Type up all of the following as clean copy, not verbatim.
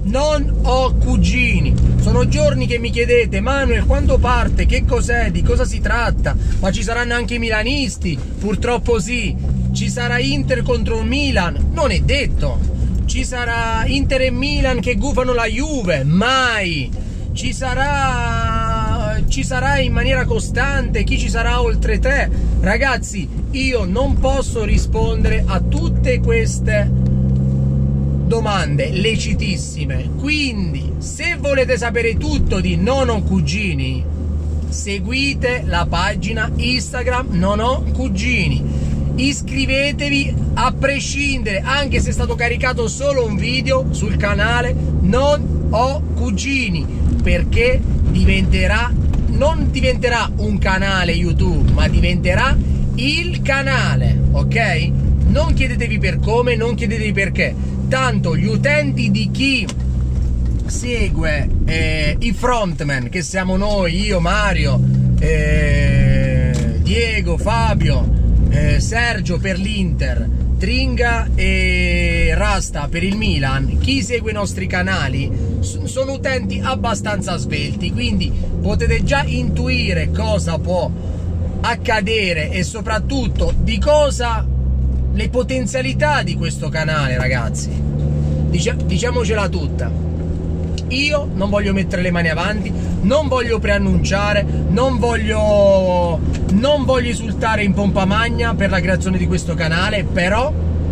non ho cugini. Sono giorni che mi chiedete: Manuel, quando parte? Che cos'è? Di cosa si tratta? Ma ci saranno anche i milanisti? Purtroppo sì. Ci sarà Inter contro il Milan? Non è detto. Ci sarà Inter e Milan che gufano la Juve? Mai. Ci sarà in maniera costante? Chi ci sarà oltre te? Ragazzi, io non posso rispondere a tutte queste domande lecitissime. Quindi, se volete sapere tutto di Non ho cugini, seguite la pagina Instagram Non ho cugini. Iscrivetevi a prescindere, anche se è stato caricato solo un video sul canale Non ho cugini, perché non diventerà un canale YouTube, ma diventerà il canale, ok? Non chiedetevi per come, non chiedetevi perché. Tanto gli utenti di chi segue i frontman, che siamo noi, io, Mario, Diego, Fabio, Sergio per l'Inter, Tringa e Rasta per il Milan, chi segue i nostri canali sono utenti abbastanza svelti, quindi potete già intuire cosa può accadere e soprattutto di cosa, le potenzialità di questo canale, ragazzi. Diciamocela tutta. Io non voglio mettere le mani avanti, non voglio preannunciare, non voglio esultare in pompa magna per la creazione di questo canale, però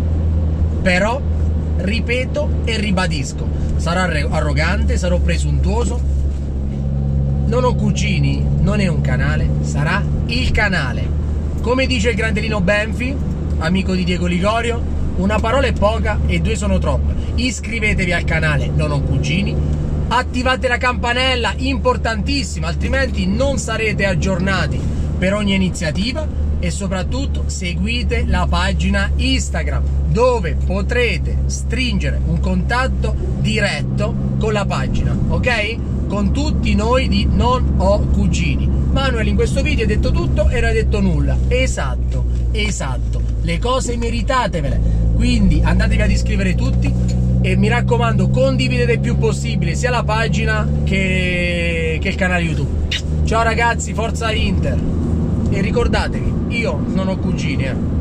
ripeto e ribadisco, sarò arrogante, sarò presuntuoso. Non ho cugini, non è un canale, sarà il canale. Come dice il grande Lino Benfi, amico di Diego Ligorio, una parola è poca e due sono troppe. Iscrivetevi al canale Non ho cugini, attivate la campanella, importantissima, altrimenti non sarete aggiornati per ogni iniziativa, e soprattutto seguite la pagina Instagram, dove potrete stringere un contatto diretto con la pagina, ok? Con tutti noi di Non ho cugini. Manuel, in questo video hai detto tutto e non hai detto nulla. Esatto, le cose meritatevele, quindi andatevi ad iscrivere tutti e mi raccomando, condividete il più possibile sia la pagina che il canale YouTube. Ciao ragazzi, forza Inter, e ricordatevi, io non ho cugini,